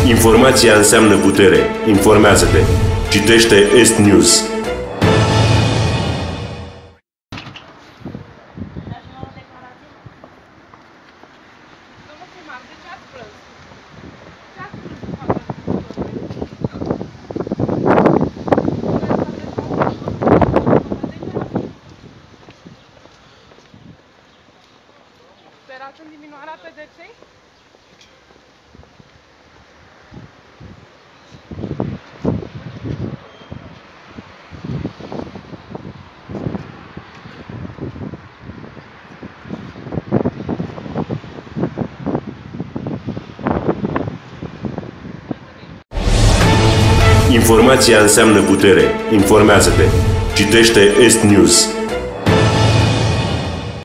Informația înseamnă putere. Informează-te. Citește Est News. Sperați în diminuarea pedepsei? Informația înseamnă putere. Informează-te. Citește Est News.